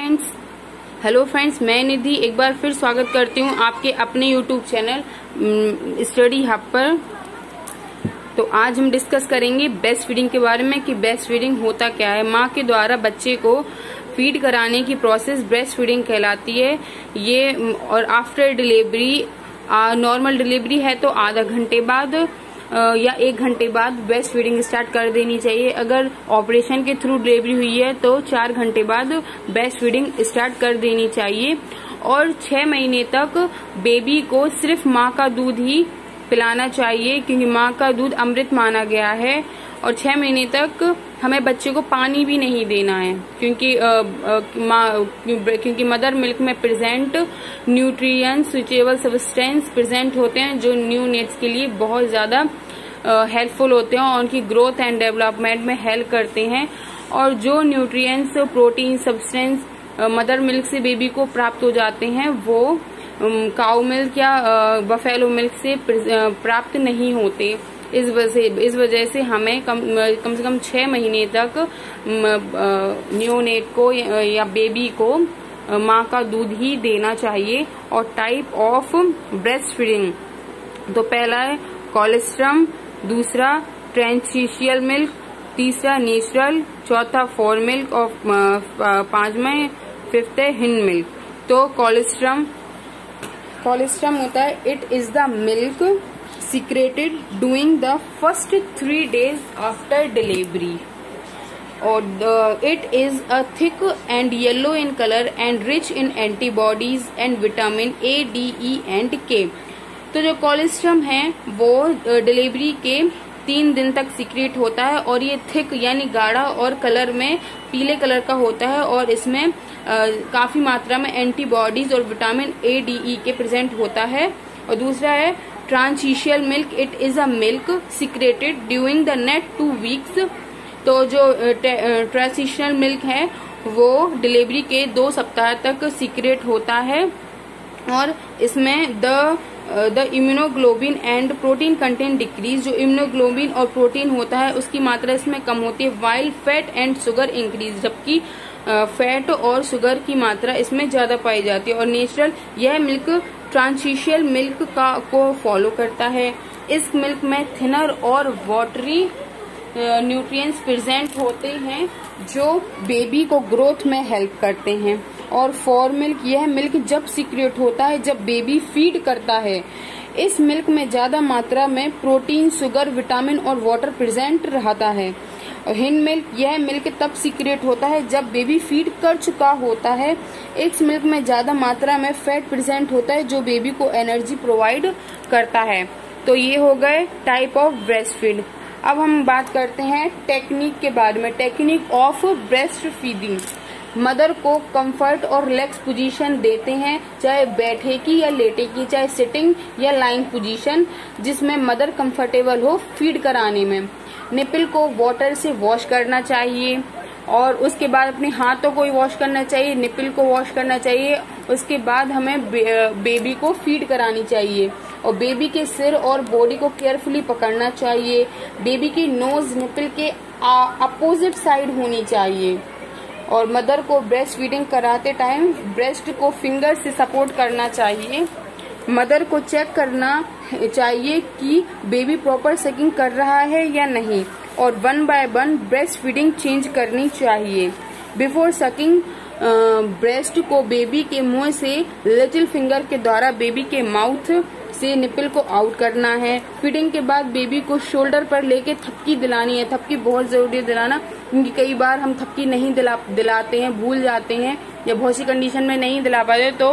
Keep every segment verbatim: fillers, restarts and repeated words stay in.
Friends hello friends मैं निधि एक बार फिर स्वागत करती हूँ आपके अपने यूट्यूब चैनल स्टडी हब पर। तो आज हम डिस्कस करेंगे ब्रेस्ट फीडिंग के बारे में कि ब्रेस्ट फीडिंग होता क्या है। माँ के द्वारा बच्चे को फीड कराने की प्रोसेस ब्रेस्ट फीडिंग कहलाती है। ये और आफ्टर डिलीवरी, नॉर्मल डिलीवरी है तो आधा घंटे बाद या एक घंटे बाद ब्रेस्ट फीडिंग स्टार्ट कर देनी चाहिए। अगर ऑपरेशन के थ्रू डिलीवरी हुई है तो चार घंटे बाद ब्रेस्ट फीडिंग स्टार्ट कर देनी चाहिए। और छह महीने तक बेबी को सिर्फ माँ का दूध ही पिलाना चाहिए क्योंकि माँ का दूध अमृत माना गया है। और छह महीने तक हमें बच्चे को पानी भी नहीं देना है क्योंकि क्योंकि मदर मिल्क में present nutrients switchable substance present होते हैं जो न्यू नेट्स के लिए बहुत ज्यादा हेल्पफुल होते हैं और उनकी ग्रोथ एंड डेवलपमेंट में हेल्प करते हैं। और जो nutrients protein substance mother milk से बेबी को प्राप्त हो जाते हैं वो काउ मिल्क या बफेलो मिल्क से प्राप्त नहीं होते। इस वजह इस वजह से हमें कम कम से कम छह महीने तक न्यूनेट को या बेबी को माँ का दूध ही देना चाहिए। और टाइप ऑफ ब्रेस्ट फीडिंग तो पहला है कोलेस्ट्रम, दूसरा ट्रांजिशियल मिल्क, तीसरा नेचुरल, चौथा फोर मिल्क और पांचवा फिफ्थ है हिंद मिल्क। तो कोलेस्ट्रम कोलेस्ट्रम होता है it is the milk secreted during the first three days after delivery or the, it is a thick and yellow in color and rich in antibodies and vitamin A, D, E and K। तो जो colostrum है वो delivery के तीन दिन तक secret होता है और ये थिक यानी गाढ़ा और कलर में पीले कलर का होता है और इसमें आ, काफी मात्रा में एंटीबॉडीज और विटामिन ए, डी, ई के प्रेजेंट होता है। और दूसरा है transitional milk it is a milk secreted during the next two weeks. तो जो ट्रांजिशियल मिल्क है वो डिलीवरी के दो सप्ताह तक सीक्रेट होता है और इसमें the the immunoglobin and protein content decrease. जो इम्यूनोग्लोबिन और प्रोटीन होता है उसकी मात्रा इसमें कम होती है while fat and sugar increase, जबकि फैट और शुगर की मात्रा इसमें ज्यादा पाई जाती है। और नेचुरल यह मिल्क ट्रांजिशियल मिल्क का को फॉलो करता है। इस मिल्क में थिनर और वाटरी न्यूट्रिएंट्स प्रेजेंट होते हैं जो बेबी को ग्रोथ में हेल्प करते हैं। और फोर मिल्क यह मिल्क जब सीक्रेट होता है जब बेबी फीड करता है। इस मिल्क में ज्यादा मात्रा में प्रोटीन, शुगर, विटामिन और वाटर प्रेजेंट रहता है। हिंद मिल्क यह मिल्क तब सीक्रेट होता है जब बेबी फीड कर चुका होता है। इस मिल्क में ज्यादा मात्रा में फैट प्रेजेंट होता है जो बेबी को एनर्जी प्रोवाइड करता है। तो ये हो गए टाइप ऑफ ब्रेस्ट फीड। अब हम बात करते हैं टेक्निक के बारे में। Technique of breast feeding mother को कंफर्ट और रिलैक्स पोजीशन देते हैं, चाहे बैठे की या लेटे की, चाहे सिटिंग या लाइन पोजीशन, जिसमें मदर कंफर्टेबल हो फीड कराने में। निपल को वाटर से वॉश करना चाहिए और उसके बाद अपने हाथों को ही वॉश करना चाहिए, निपल को वॉश करना चाहिए। उसके बाद हमें बे, बेबी को फीड करानी चाहिए और बेबी के सिर और बॉडी को केयरफुली पकड़ना चाहिए। बेबी की नोज निपल के अपोजिट साइड होनी चाहिए। और मदर को ब्रेस्ट फीडिंग कराते टाइम ब्रेस्ट को फिंगर से सपोर्ट करना चाहिए। मदर को चेक करना चाहिए कि बेबी प्रॉपर सकिंग कर रहा है या नहीं और one by one breast feeding change करनी चाहिए। बिफोर सकिंग ब्रेस्ट को बेबी के मुंह से लिटिल फिंगर के द्वारा बेबी के माउथ से निपल को आउट करना है। फीडिंग के बाद बेबी को शोल्डर पर लेके थपकी दिलानी है। थपकी बहुत जरूरी है दिलाना क्योंकि कई बार हम थपकी नहीं दिला दिलाते हैं, भूल जाते हैं या बहुत सी कंडीशन में नहीं दिला पाते तो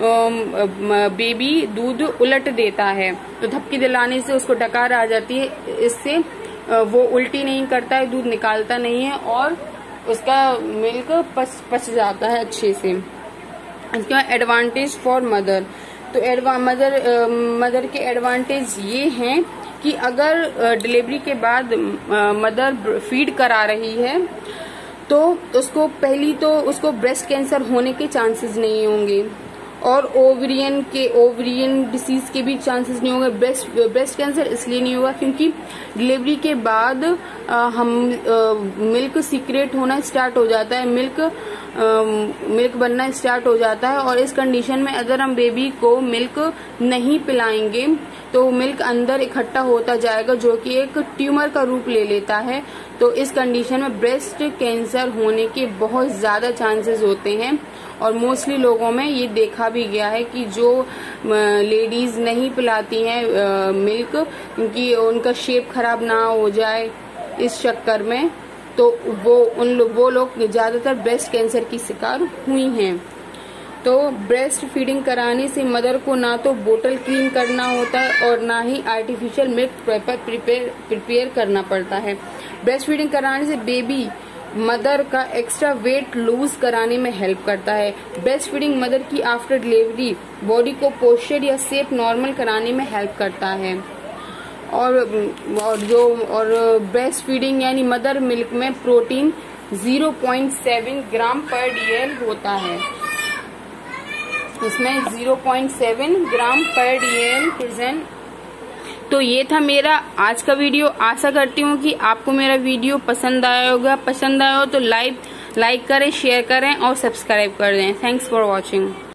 बेबी दूध उलट देता है। तो थपकी दिलाने से उसको डकार आ जाती है, इससे वो उल्टी नहीं करता है, दूध निकालता नहीं है और उसका मिल्क पच पच जाता है अच्छे से। इसके बाद एडवांटेज फॉर मदर। तो मदर मदर के एडवांटेज ये हैं कि अगर डिलीवरी के बाद मदर फीड करा रही है तो उसको पहली तो उसको ब्रेस्ट कैंसर होने के चांसेस नहीं होंगे। और ओवरियन के ओवरियन डिसीज के भी चांसेस नहीं होंगे। ब्रेस्ट ब्रेस्ट कैंसर इसलिए नहीं होगा क्योंकि डिलीवरी के बाद आ, हम मिल्क सीक्रेट होना स्टार्ट हो जाता है, मिल्क मिल्क बनना स्टार्ट हो जाता है, और इस कंडीशन में अगर हम बेबी को मिल्क नहीं पिलाएंगे तो मिल्क अंदर इकट्ठा होता जाएगा जो कि एक ट्यूमर का रूप ले लेता है। तो इस कंडीशन में ब्रेस्ट कैंसर होने के बहुत ज्यादा चांसेस होते हैं, और मोस्टली लोगों में ये देखा भी गया है कि जो लेडीज नहीं पिलाती हैं मिल्क क्योंकि उनका शेप खराब ना हो जाए इस चक्कर में, तो वो उन वो लोग ज्यादातर ब्रेस्ट कैंसर की शिकार हुई हैं। तो ब्रेस्ट फीडिंग कराने से मदर को ना तो बोतल क्लीन करना होता है और ना ही आर्टिफिशियल मिल्क प्रिपेयर प्रिपेयर करना पड़ता है। ब्रेस्ट फीडिंग कराने से बेबी मदर का एक्स्ट्रा वेट लूज कराने में हेल्प करता है। ब्रेस्ट फीडिंग मदर की आफ्टर डिलीवरी बॉडी को पोस्चर या शेप नॉर्मल कराने में हेल्प करता है। और और जो और ब्रेस्ट फीडिंग यानी मदर मिल्क में protein zero point seven gram per DL होता है, इसमें zero point seven gram per DL present. तो ये था मेरा आज का वीडियो। आशा करती हूँ कि आपको मेरा वीडियो पसंद आया होगा। पसंद आया हो तो लाइक लाइक करें, शेयर करें और सब्सक्राइब कर दें। Thanks for watching.